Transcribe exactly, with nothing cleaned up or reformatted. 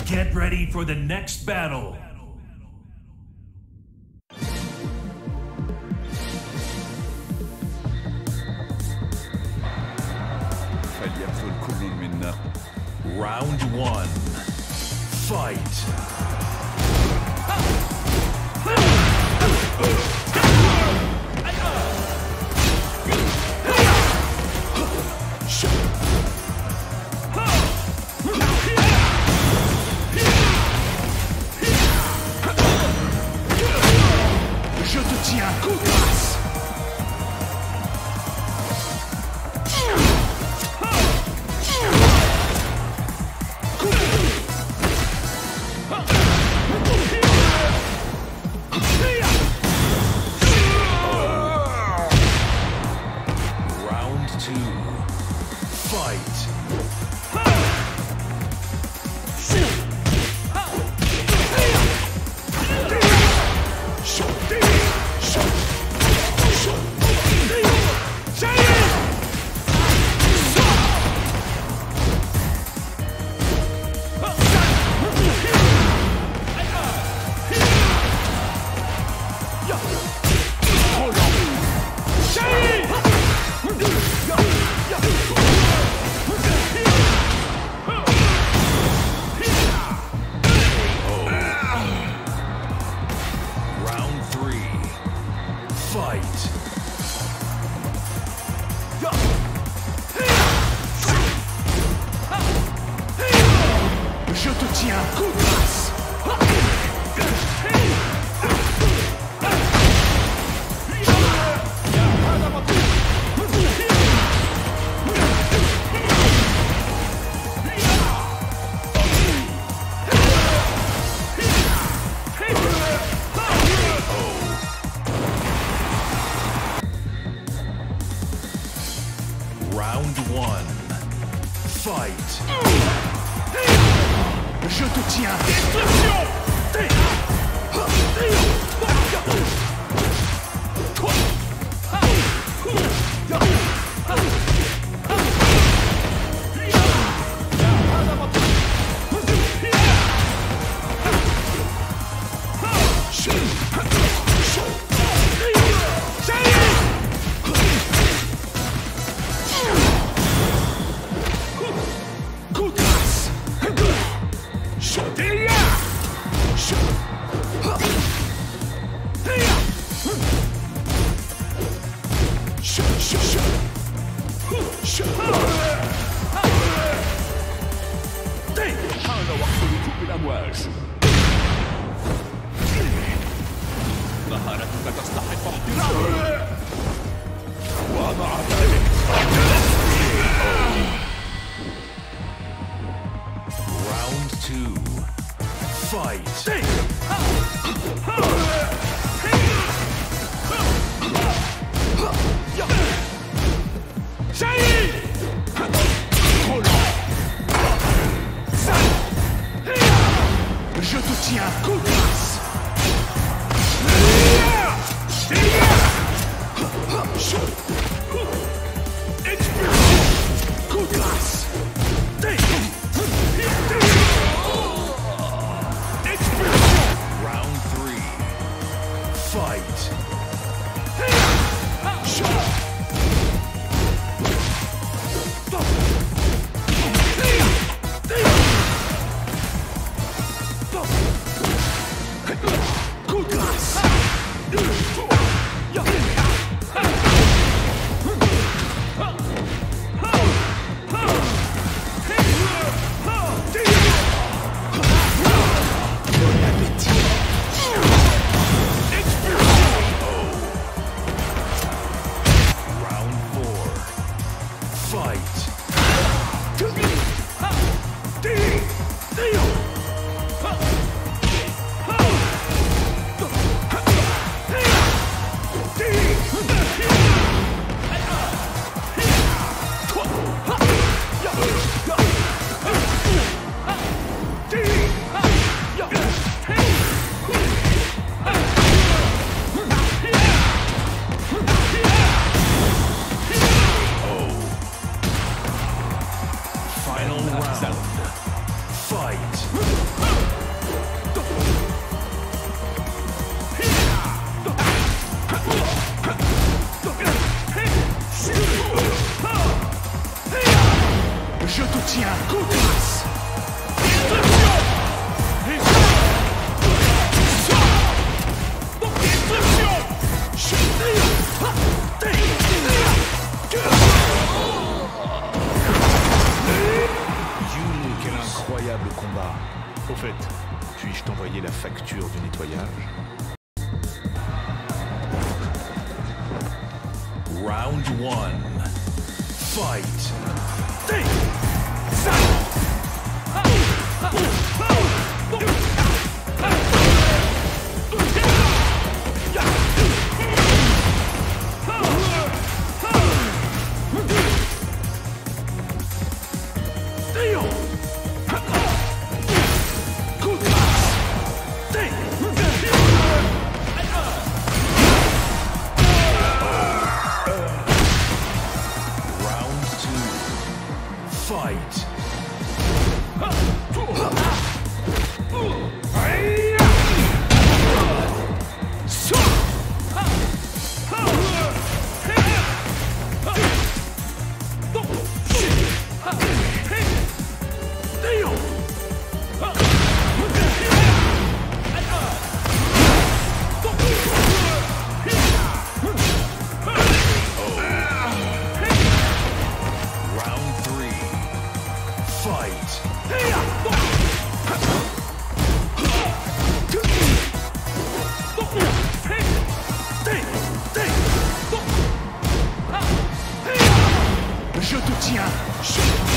Get ready for the next battle. فليبذل كل منا. Round one. Fight. Je te tiens coup de grâce. Round two. Fight. Round three. Fight. Je te tiens coup de grâce. Round one. Fight. Je te tiens. Coup de grâce. Je حان وقت ركوب الأمواج. مهارتك تستحق احترامي. ومع ذلك Round two. Fight. Je te tiens coup de grâce. Je... tiens. Coup de grâce. Quel incroyable combat. Au fait, puis-je t'envoyer la facture du nettoyage? Round one. Fight. Fight! Je te tiens.